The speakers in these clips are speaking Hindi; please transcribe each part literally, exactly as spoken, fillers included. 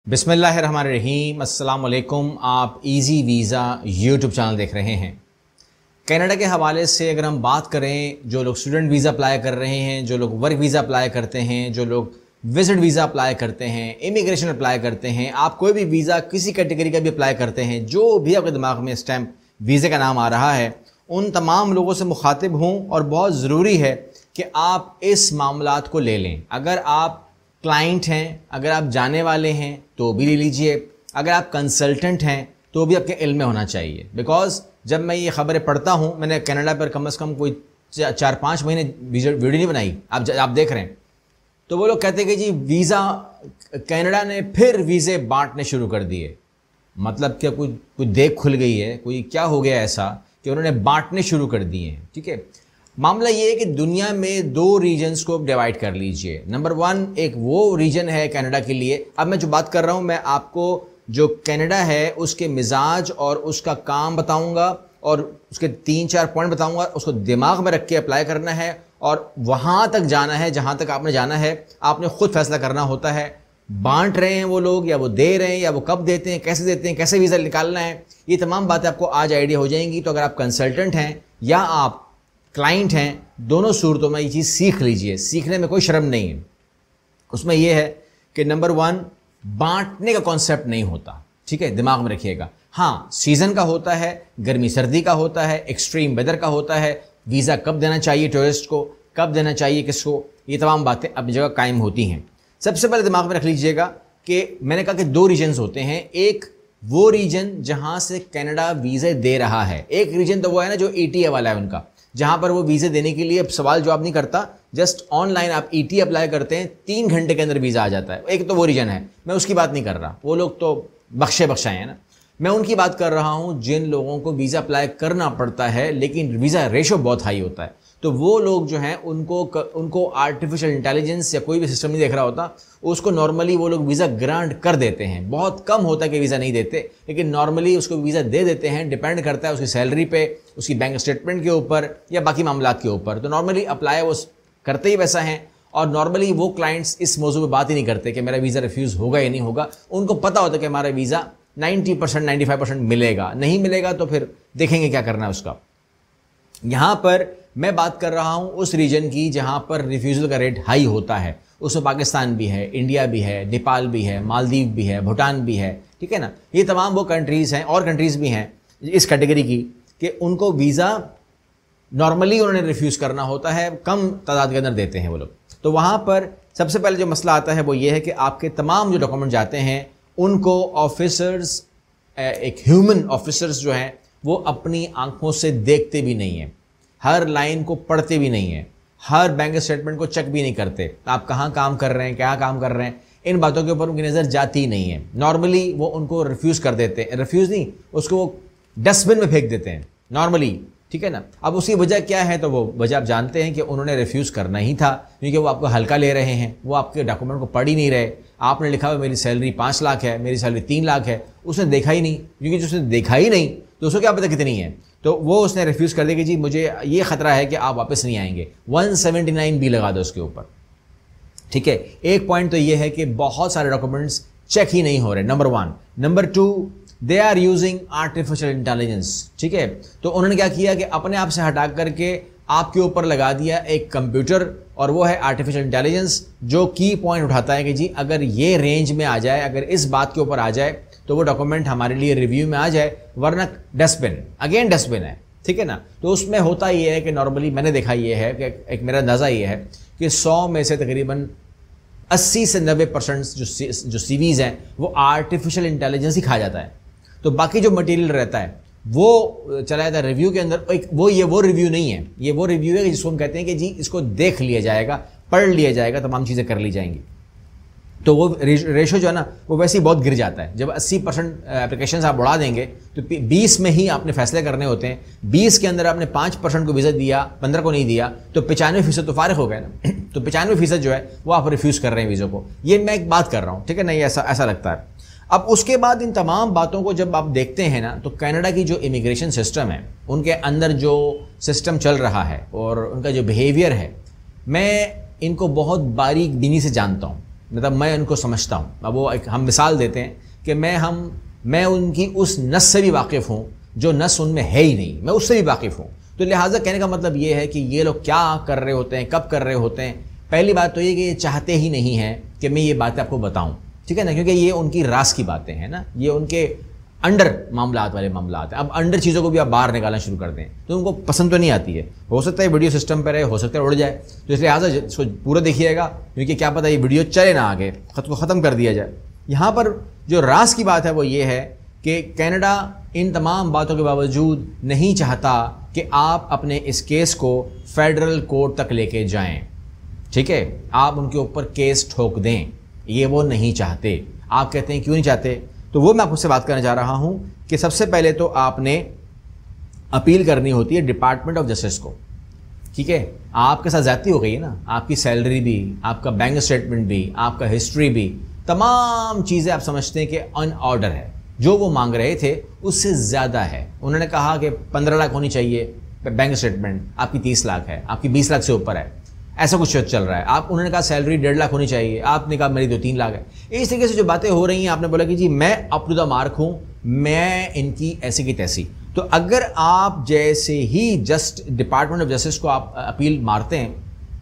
बिस्मिल्लाहिर्रहमानिर्रहीम, अस्सलाम वालेकुम। आप इजी वीज़ा यूट्यूब चैनल देख रहे हैं। कनाडा के हवाले से अगर हम बात करें, जो लोग स्टूडेंट वीज़ा अप्लाई कर रहे हैं, जो लोग वर्क वीज़ा अप्लाई करते हैं, जो लोग विजिट वीज़ा अप्लाई करते हैं, इमिग्रेशन अप्लाई करते हैं, आप कोई भी वीज़ा किसी कैटेगरी का भी अप्लाई करते हैं, जो भी आपके दिमाग में इस टाइम वीज़े का नाम आ रहा है, उन तमाम लोगों से मुखातिब हूँ और बहुत ज़रूरी है कि आप इस मामलात को ले लें। अगर आप क्लाइंट हैं, अगर आप जाने वाले हैं तो भी ले लीजिए, अगर आप कंसल्टेंट हैं तो भी आपके इल्म में होना चाहिए। बिकॉज जब मैं ये खबरें पढ़ता हूँ, मैंने कनाडा पर कम से कम कोई चार पाँच महीने वीडियो नहीं बनाई, आप आप देख रहे हैं, तो वो लोग कहते हैं कि जी वीज़ा कनाडा ने फिर वीज़े बांटने शुरू कर दिए। मतलब क्या कोई कोई देख खुल गई है, कोई क्या हो गया ऐसा कि उन्होंने बांटने शुरू कर दिए हैं। ठीक है, मामला ये है कि दुनिया में दो रीजन्स को डिवाइड कर लीजिए। नंबर वन, एक वो रीजन है कनाडा के लिए। अब मैं जो बात कर रहा हूँ, मैं आपको जो कनाडा है उसके मिजाज और उसका काम बताऊंगा और उसके तीन चार पॉइंट बताऊंगा। उसको दिमाग में रख के अप्लाई करना है और वहाँ तक जाना है जहाँ तक आपने जाना है। आपने खुद फैसला करना होता है, बांट रहे हैं वो लोग या वो दे रहे हैं या वो कब देते हैं, कैसे देते हैं, कैसे वीज़ा निकालना है, ये तमाम बातें आपको आज आइडिया हो जाएंगी। तो अगर आप कंसल्टेंट हैं या आप क्लाइंट हैं, दोनों सूरतों में ये चीज़ सीख लीजिए। सीखने में कोई शर्म नहीं है। उसमें यह है कि नंबर वन, बांटने का कॉन्सेप्ट नहीं होता। ठीक है, दिमाग में रखिएगा। हाँ, सीज़न का होता है, गर्मी सर्दी का होता है, एक्सट्रीम वेदर का होता है, वीज़ा कब देना चाहिए टूरिस्ट को, कब देना चाहिए किसको, ये तमाम बातें अपनी जगह कायम होती हैं। सबसे पहले दिमाग में रख लीजिएगा कि मैंने कहा कि दो रीजन्स होते हैं। एक वो रीजन जहाँ से कनाडा वीज़े दे रहा है, एक रीजन तो वो है ना जो ई टी ए वाला है उनका, जहाँ पर वो वीज़े देने के लिए सवाल जवाब नहीं करता, जस्ट ऑनलाइन आप ई टी अप्लाई करते हैं, तीन घंटे के अंदर वीज़ा आ जाता है। एक तो वो रीजन है, मैं उसकी बात नहीं कर रहा, वो लोग तो बख्शे बख्शाए हैं ना। मैं उनकी बात कर रहा हूँ जिन लोगों को वीज़ा अप्लाई करना पड़ता है लेकिन वीज़ा रेशो बहुत हाई होता है। तो वो लोग जो हैं उनको उनको आर्टिफिशियल इंटेलिजेंस या कोई भी सिस्टम नहीं देख रहा होता, उसको नॉर्मली वो लोग वीज़ा ग्रांट कर देते हैं। बहुत कम होता है कि वीज़ा नहीं देते, लेकिन नॉर्मली उसको वीज़ा दे देते हैं। डिपेंड करता है उसकी सैलरी पे, उसकी बैंक स्टेटमेंट के ऊपर या बाकी मामलात के ऊपर। तो नॉर्मली अप्लाई वो करते ही वैसा हैं और नॉर्मली वो क्लाइंट्स इस मौजू पर बात ही नहीं करते कि मेरा वीज़ा रिफ्यूज़ होगा या नहीं होगा। उनको पता होता है कि हमारा visa ninety percent ninety five percent मिलेगा, नहीं मिलेगा तो फिर देखेंगे क्या करना है उसका। यहाँ पर मैं बात कर रहा हूँ उस रीजन की जहाँ पर रिफ्यूज़ल का रेट हाई होता है। उसमें पाकिस्तान भी है, इंडिया भी है, नेपाल भी है, मालदीव भी है, भूटान भी है। ठीक है ना, ये तमाम वो कंट्रीज़ हैं और कंट्रीज़ भी हैं इस कैटेगरी की कि उनको वीज़ा नॉर्मली उन्होंने रिफ्यूज़ करना होता है, कम तादाद के अंदर देते हैं वो लोग। तो वहाँ पर सबसे पहले जो मसला आता है वो ये है कि आपके तमाम जो डॉक्यूमेंट जाते हैं उनको ऑफिसर्स, एक ह्यूमन ऑफिसर्स जो हैं वो अपनी आंखों से देखते भी नहीं हैं, हर लाइन को पढ़ते भी नहीं हैं, हर बैंक स्टेटमेंट को चेक भी नहीं करते, आप कहाँ काम कर रहे हैं, क्या काम कर रहे हैं, इन बातों के ऊपर उनकी नज़र जाती ही नहीं है। नॉर्मली वो उनको रिफ्यूज़ कर देते हैं, रिफ्यूज़ नहीं, उसको वो डस्टबिन में फेंक देते हैं नॉर्मली। ठीक है ना, अब उसकी वजह क्या है, तो वो वजह आप जानते हैं कि उन्होंने रिफ्यूज़ करना ही था, क्योंकि वो आपको हल्का ले रहे हैं, वो आपके डॉक्यूमेंट को पढ़ ही नहीं रहे। आपने लिखा हुआ मेरी सैलरी पाँच लाख है, मेरी सैलरी तीन लाख है, उसने देखा ही नहीं, क्योंकि जो उसने देखा ही नहीं तो उसको क्या पता कितनी है, तो वो उसने रिफ्यूज़ कर दिया कि जी मुझे ये ख़तरा है कि आप वापस नहीं आएंगे, वन सेवेंटी नाइन बी लगा दो उसके ऊपर। ठीक है, एक पॉइंट तो ये है कि बहुत सारे डॉक्यूमेंट्स चेक ही नहीं हो रहे, number one. Number two, they are using artificial intelligence. ठीक है, तो उन्होंने क्या किया कि अपने आप से हटा करके आपके ऊपर लगा दिया एक कंप्यूटर, और वो है आर्टिफिशियल इंटेलिजेंस, जो की पॉइंट उठाता है कि जी अगर ये रेंज में आ जाए, अगर इस बात के ऊपर आ जाए तो वो डॉक्यूमेंट हमारे लिए रिव्यू में आ जाए, वरना डस्टबिन, अगेन डस्टबिन है। ठीक है ना, तो उसमें होता ये है कि नॉर्मली मैंने देखा ये है कि एक मेरा अंदाज़ा ये है कि सौ में से तकरीबन अस्सी से नब्बे परसेंट जो सी, जो सीवीज़ हैं वो आर्टिफिशियल इंटेलिजेंस ही खा जाता है। तो बाकी जो मटेरियल रहता है वो चला जाता है रिव्यू के अंदर। एक वो ये वो रिव्यू नहीं है, ये वो रिव्यू है जिसको हम कहते हैं कि जी इसको देख लिया जाएगा, पढ़ लिया जाएगा, तमाम चीज़ें कर ली जाएंगी। तो वो रेशो जो है ना वो वैसे ही बहुत गिर जाता है। जब अस्सी परसेंट एप्लीकेशन आप बढ़ा देंगे तो बीस में ही आपने फैसले करने होते हैं, बीस के अंदर आपने पाँच परसेंट को वीज़ा दिया, पंद्रह को नहीं दिया, तो पचानवे फीसद तो फारिग हो गए ना। तो पचानवे फीसद जो है वो आप रिफ्यूज़ कर रहे हैं वीज़ों को। ये मैं एक बात कर रहा हूँ, ठीक है ना, ये ऐसा ऐसा लगता है। अब उसके बाद इन तमाम बातों को जब आप देखते हैं ना, तो कनाडा की जो इमिग्रेशन सिस्टम है, उनके अंदर जो सिस्टम चल रहा है और उनका जो बिहेवियर है, मैं इनको बहुत बारीक बीनी से जानता हूँ। मतलब मैं उनको समझता हूँ। अब वो एक हम मिसाल देते हैं कि मैं हम मैं उनकी उस नस से भी वाकिफ़ हूँ जो नस उनमें है ही नहीं, मैं उससे भी वाकिफ़ हूँ। तो लिहाजा कहने का मतलब ये है कि ये लोग क्या कर रहे होते हैं, कब कर रहे होते हैं। पहली बात तो ये कि ये चाहते ही नहीं हैं कि मैं ये बातें आपको बताऊँ, ठीक है ना, क्योंकि ये उनकी रास की बातें हैं ना, ये उनके अंडर मामलात वाले मामलात हैं। अब अंडर चीज़ों को भी आप बाहर निकालना शुरू कर दें तो उनको पसंद तो नहीं आती है। हो सकता है वीडियो सिस्टम पर है, हो सकता है उड़ जाए, तो इसलिए लिहाजा इसको पूरा देखिएगा, क्योंकि क्या पता ये वीडियो चले ना, आगे ख़त को ख़त्म कर दिया जाए। यहाँ पर जो रास की बात है वो ये है कि कनाडा इन तमाम बातों के बावजूद नहीं चाहता कि आप अपने इस केस को फेडरल कोर्ट तक लेके जाएं, ठीक है, आप उनके ऊपर केस ठोक दें, ये वो नहीं चाहते। आप कहते हैं क्यों नहीं चाहते, तो वो मैं आपसे बात करने जा रहा हूं कि सबसे पहले तो आपने अपील करनी होती है डिपार्टमेंट ऑफ जस्टिस को, ठीक है। आपके साथ ज्यादती हो गई है ना, आपकी सैलरी भी, आपका बैंक स्टेटमेंट भी, आपका हिस्ट्री भी, तमाम चीज़ें आप समझते हैं कि अन ऑर्डर है। जो वो मांग रहे थे उससे ज़्यादा है। उन्होंने कहा कि पंद्रह लाख होनी चाहिए बैंक स्टेटमेंट, आपकी तीस लाख है, आपकी बीस लाख से ऊपर है, ऐसा कुछ चल रहा है। आप उन्होंने कहा सैलरी डेढ़ लाख होनी चाहिए, आपने कहा मेरी तो तीन लाख है। इस तरीके से जो बातें हो रही हैं, आपने बोला कि जी मैं अप टू द मार्क हूँ, मैं इनकी ऐसी की तैसी। तो अगर आप जैसे ही जस्ट डिपार्टमेंट ऑफ जस्टिस को आप अपील मारते हैं,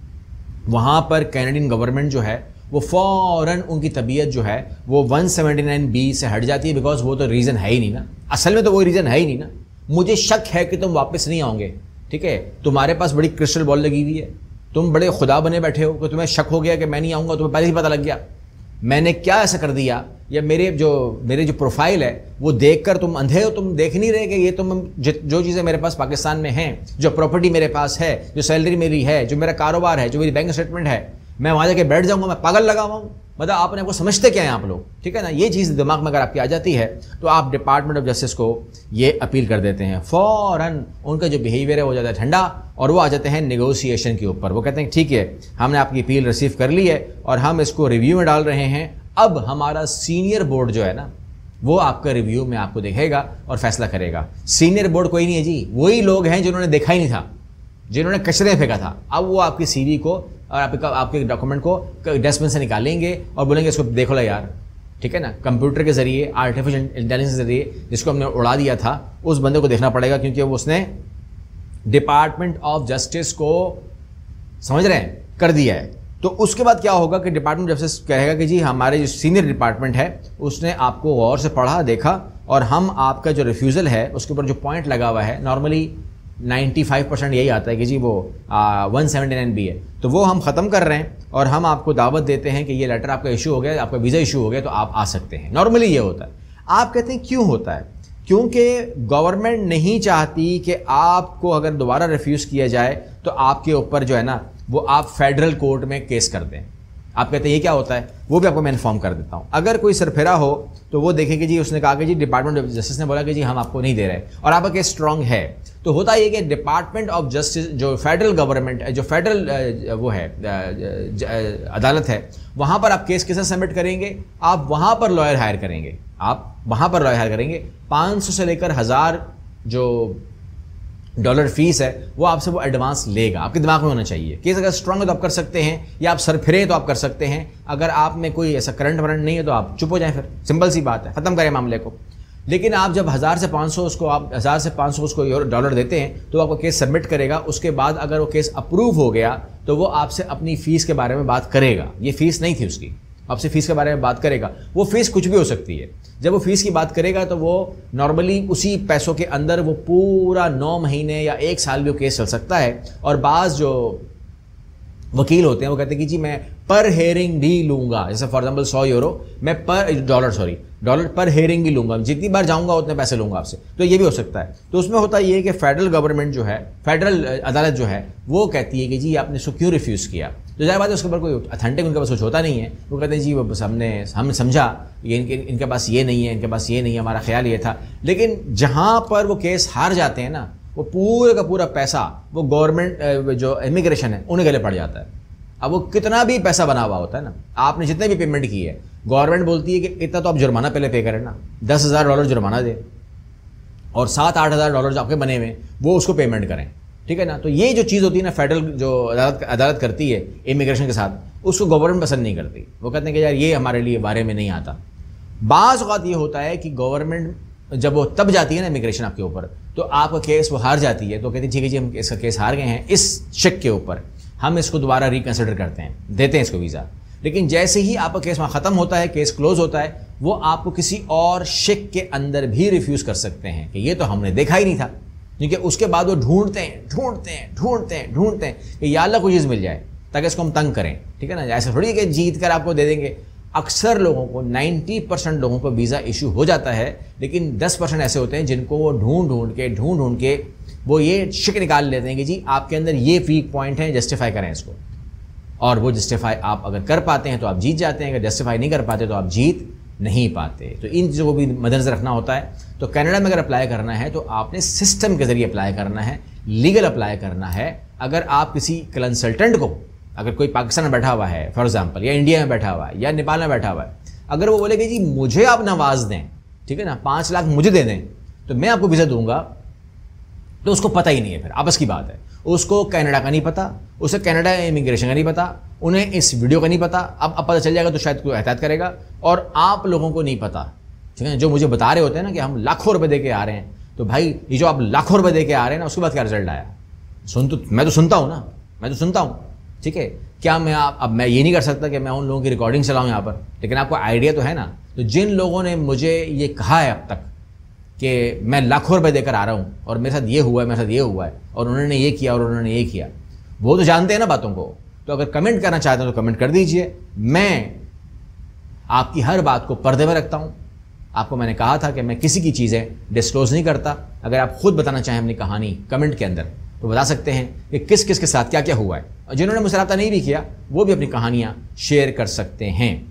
वहाँ पर कैनेडियन गवर्नमेंट जो है वो फ़ौरन उनकी तबीयत जो है वो वन सेवेंटी नाइन बी से हट जाती है, बिकॉज वो तो रीज़न है ही नहीं ना, असल में तो वो रीज़न है ही नहीं ना। मुझे शक है कि तुम वापस नहीं आओगे, ठीक है, तुम्हारे पास बड़ी क्रिस्टल बॉल लगी हुई है, तुम बड़े खुदा बने बैठे हो कि तुम्हें शक हो गया कि मैं नहीं आऊँगा, तुम्हें पहले ही पता लग गया मैंने क्या ऐसा कर दिया, या मेरे जो मेरे जो प्रोफाइल है वो देखकर तुम अंधे हो, तुम देख नहीं रहे कि ये तुम जो चीज़ें मेरे पास पाकिस्तान में हैं, जो प्रॉपर्टी मेरे पास है, जो सैलरी मेरी है, जो मेरा कारोबार है, जो मेरी बैंक स्टेटमेंट है, मैं वहाँ जाके बैठ जाऊँगा, मैं पागल लगा हुआ हूँ। मतलब आपने आपको समझते क्या हैं आप लोग, ठीक है ना। ये चीज़ दिमाग में अगर आपकी आ जाती है तो आप डिपार्टमेंट ऑफ जस्टिस को ये अपील कर देते हैं, फ़ौरन उनका जो बिहेवियर है वो ज़्यादा ठंडा, और वो आ जाते हैं नेगोशिएशन के ऊपर। वो कहते हैं ठीक है, हमने आपकी अपील रिसीव कर ली है और हम इसको रिव्यू में डाल रहे हैं, अब हमारा सीनियर बोर्ड जो है ना वो आपका रिव्यू में आपको देखेगा और फैसला करेगा। सीनियर बोर्ड कोई नहीं है जी, वही लोग हैं जिन्होंने देखा ही नहीं था, जिन्होंने कचरे फेंका था। अब वो आपकी सीवी को और आपके आपके डॉक्यूमेंट को डस्टबिन से निकालेंगे और बोलेंगे इसको देखो ला यार, ठीक है ना। कंप्यूटर के जरिए, आर्टिफिशियल इंटेलिजेंस के जरिए जिसको हमने उड़ा दिया था उस बंदे को देखना पड़ेगा, क्योंकि वो उसने डिपार्टमेंट ऑफ जस्टिस को, समझ रहे हैं, कर दिया है। तो उसके बाद क्या होगा कि डिपार्टमेंट ऑफ जस्टिस कहेगा कि जी हमारे जो सीनियर डिपार्टमेंट है उसने आपको गौर से पढ़ा, देखा, और हम आपका जो रिफ्यूज़ल है उसके ऊपर जो पॉइंट लगा हुआ है, नॉर्मली पचानवे परसेंट यही आता है कि जी वो वन सेवेंटी नाइन बी है, तो वो हम ख़त्म कर रहे हैं और हम आपको दावत देते हैं कि ये लेटर आपका इशू हो गया, आपका वीज़ा इशू हो गया, तो आप आ सकते हैं। नॉर्मली ये होता है। आप कहते हैं क्यों होता है, क्योंकि गवर्नमेंट नहीं चाहती कि आपको अगर दोबारा रिफ्यूज़ किया जाए तो आपके ऊपर जो है ना वो आप फेडरल कोर्ट में केस कर दें। आप कहते हैं ये क्या होता है, वो भी आपको मैं इन्फॉर्म कर देता हूँ। अगर कोई सरफेरा हो तो वो देखे कि जी उसने कहा कि जी डिपार्टमेंट ऑफ जस्टिस ने बोला कि जी हम आपको नहीं दे रहे और आपका केस स्ट्रांग है, तो होता ये कि डिपार्टमेंट ऑफ जस्टिस जो फेडरल गवर्नमेंट जो फेडरल वो है अदालत है, वहाँ पर आप केस कैसे सबमिट करेंगे, आप वहाँ पर लॉयर हायर करेंगे, आप वहाँ पर लॉयर हायर करेंगे। पाँच सौ से लेकर हज़ार जो डॉलर फीस है वो आपसे वो एडवांस लेगा। आपके दिमाग में होना चाहिए केस अगर स्ट्रांग है तो आप कर सकते हैं, या आप सरफिरे तो आप कर सकते हैं। अगर आप में कोई ऐसा करंट वरंट नहीं है तो आप चुप हो जाएं, फिर सिंपल सी बात है, ख़त्म करें मामले को। लेकिन आप जब हज़ार से पाँच सौ उसको आप हज़ार से पाँच सौ उसको डॉलर देते हैं तो आपको केस सबमिट करेगा। उसके बाद अगर वो केस अप्रूव हो गया तो वो आपसे अपनी फ़ीस के बारे में बात करेगा। ये फ़ीस नहीं थी उसकी, आपसे फ़ीस के बारे में बात करेगा। वो फ़ीस कुछ भी हो सकती है। जब वो फ़ीस की बात करेगा तो वो नॉर्मली उसी पैसों के अंदर वो पूरा नौ महीने या एक साल भी वो केस चल सकता है। और बाज़ जो वकील होते हैं वो कहते हैं कि जी मैं पर हेयरिंग भी लूँगा, जैसे फॉर एग्जाम्पल सौ यूरो मैं पर डॉलर सॉरी डॉलर पर हेयरिंग भी लूँगा, जितनी बार जाऊँगा उतने पैसे लूँगा आपसे। तो ये भी हो सकता है। तो उसमें होता ये है कि फेडरल गवर्नमेंट जो है, फेडरल अदालत जो है वो कहती है कि जी आपने इसको क्यों रिफ्यूज़ किया। तो ज़ाहिर बात है उसके ऊपर कोई अथेंटिक उनके पास कुछ होता नहीं है। वो कहते हैं जी वो बस हमने हमने समझा ये इनके इनके पास ये नहीं है, इनके पास ये नहीं है, हमारा ख्याल ये था। लेकिन जहाँ पर वो केस हार जाते हैं ना, वो पूरे का पूरा पैसा वो गवर्नमेंट जो इमिग्रेशन है उन्हें गले पड़ जाता है। अब वो कितना भी पैसा बना हुआ होता है ना, आपने जितने भी पेमेंट की है, गवर्नमेंट बोलती है कि इतना तो आप जुर्माना पहले पे करें ना, दस हज़ार डॉलर जुर्माना दें और सात आठ हज़ार डॉलर जो आपके बने हुए वो उसको पेमेंट करें। ठीक है ना। तो ये जो चीज़ होती है ना, फेडरल जो अदालत अदालत करती है इमिग्रेशन के साथ, उसको गवर्नमेंट पसंद नहीं करती। वो कहते हैं कि यार ये हमारे लिए बारे में नहीं आता। बाज़ औक़ात ये होता है कि गवर्नमेंट जब वो तब जाती है ना इमिग्रेशन आपके ऊपर, तो आपका केस वो हार जाती है, तो कहती है ठीक है जी हम इसका केस हार गए हैं, इस शक के ऊपर हम इसको दोबारा रिकन्सिडर करते हैं, देते हैं इसको वीज़ा। लेकिन जैसे ही आपका केस वहाँ ख़त्म होता है, केस क्लोज होता है, वो आपको किसी और शक के अंदर भी रिफ्यूज़ कर सकते हैं कि ये तो हमने देखा ही नहीं था। क्योंकि उसके बाद वो ढूंढते हैं ढूंढते हैं ढूंढते हैं ढूंढते हैं कि या अल्लाह कोई चीज़ मिल जाए ताकि इसको हम तंग करें, ठीक है ना। ऐसा थोड़ी है कि जीत कर आपको दे देंगे। अक्सर लोगों को, नब्बे परसेंट लोगों को वीज़ा इशू हो जाता है, लेकिन दस परसेंट ऐसे होते हैं जिनको वो ढूंढ ढूंढ के ढूंढ ढूंढ के वो ये शिक निकाल लेते हैं कि जी आपके अंदर ये वीक पॉइंट है, जस्टिफाई करें इसको। और वो जस्टिफाई आप अगर कर पाते हैं तो आप जीत जाते हैं, अगर जस्टिफाई नहीं कर पाते तो आप जीत नहीं पाते। तो इन चीज़ों को भी मद्देनजर रखना होता है। तो कनाडा में अगर अप्लाई करना है तो आपने सिस्टम के ज़रिए अप्लाई करना है, लीगल अप्लाई करना है। अगर आप किसी कंसल्टेंट को, अगर कोई पाकिस्तान में बैठा हुआ है फॉर एग्जांपल, या इंडिया में बैठा हुआ है या नेपाल में बैठा हुआ है, अगर वो बोले कि जी मुझे आप नवाज दें, ठीक है ना, पाँच लाख मुझे दे दें तो मैं आपको वीज़ा दूंगा, तो उसको पता ही नहीं है, फिर आपस की बात है। उसको कनाडा का नहीं पता, उसे कनाडा इमिग्रेशन का नहीं पता, उन्हें इस वीडियो का नहीं पता। अब अब पता चल जाएगा तो शायद कोई एहतियात करेगा, और आप लोगों को नहीं पता, ठीक है। जो मुझे बता रहे होते हैं ना कि हम लाखों रुपए दे के आ रहे हैं, तो भाई ये जो आप लाखों रुपए दे के आ रहे हैं ना, उसके बाद क्या रिजल्ट आया, सुन तो मैं तो सुनता हूँ ना, मैं तो सुनता हूँ, ठीक है। क्या मैं आप अब मैं ये नहीं कर सकता कि मैं उन लोगों की रिकॉर्डिंग चलाऊँ यहाँ पर, लेकिन आपको आइडिया तो है ना। तो जिन लोगों ने मुझे ये कहा है अब तक कि मैं लाखों रुपए देकर आ रहा हूँ और मेरे साथ ये हुआ है, मेरे साथ ये हुआ है, और उन्होंने ये किया और उन्होंने ये किया, वो तो जानते हैं ना बातों को। तो अगर कमेंट करना चाहते हैं तो कमेंट कर दीजिए। मैं आपकी हर बात को पर्दे में रखता हूँ। आपको मैंने कहा था कि मैं किसी की चीज़ें डिस्क्लोज नहीं करता। अगर आप खुद बताना चाहें अपनी कहानी कमेंट के अंदर तो बता सकते हैं कि किस किस के साथ क्या क्या हुआ है, और जिन्होंने मुझसे रब्ता नहीं भी किया वो भी अपनी कहानियाँ शेयर कर सकते हैं।